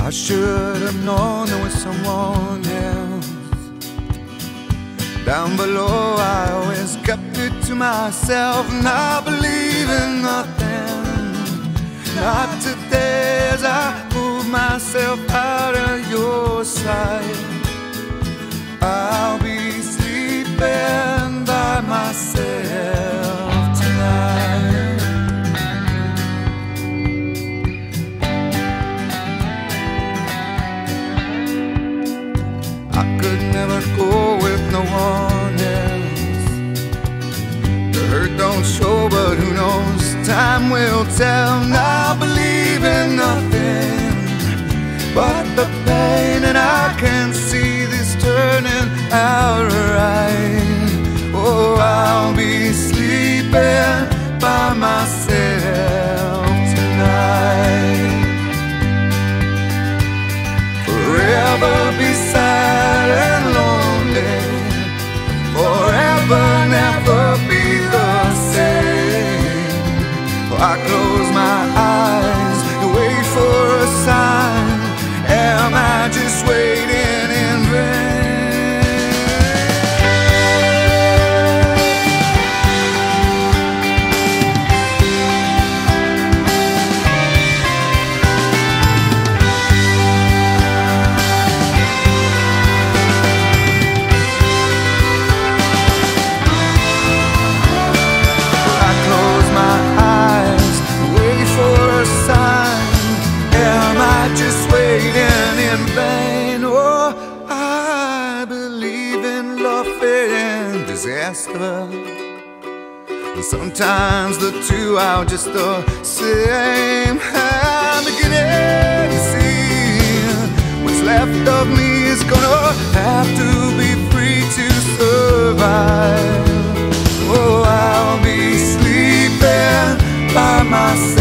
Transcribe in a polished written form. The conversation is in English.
I should have known there was someone else. Down below I always kept it to myself, and I believe in nothing. Not today as I move myself out of your sight. I'll be sleeping by myself tonight. I could never go with no one else. The hurt don't show, but who knows? Time will tell. I believe in nothing but the pain, and I can see this turning out right. Oh, I'll be sleeping by myself tonight. Forever be sad and lonely, forever never be the same. I close my eyes and wait for a sign. Am I just waiting in vain? I close my eyes, wait for a sign. Am I just waiting in vain? Oh, I believe in love and disaster, and sometimes the two are just the same. I'm beginning to see what's left of me is gonna have to be free to survive. Oh, I'll be sleeping by myself